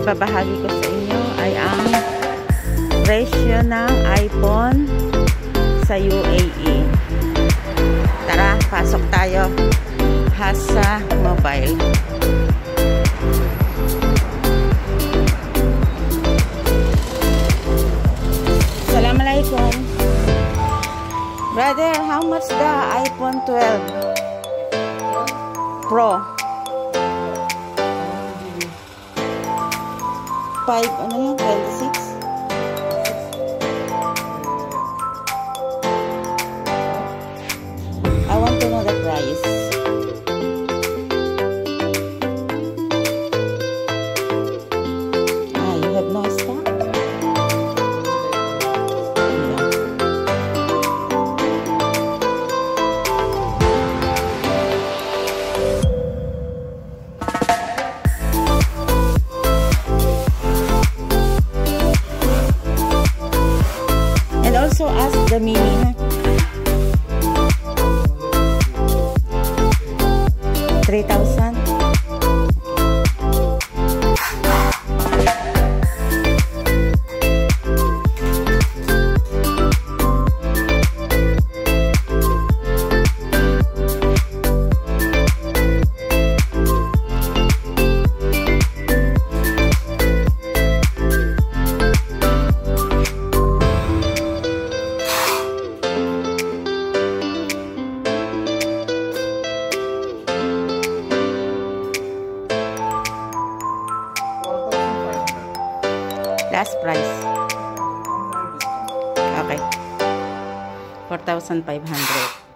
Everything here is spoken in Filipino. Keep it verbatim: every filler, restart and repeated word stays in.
ibabahagi ko sa inyo ay ang presyo ng iPhone sa U A E. Tara, pasok tayo. Hasa Mobile. Assalamualaikum. Brother, how much the iPhone twelve Pro? five, ano yun? twenty-six? I want to know the price. Ah, you have no stock? And also ask the mini, huh? three thousand. Last price. Okay. four thousand five hundred.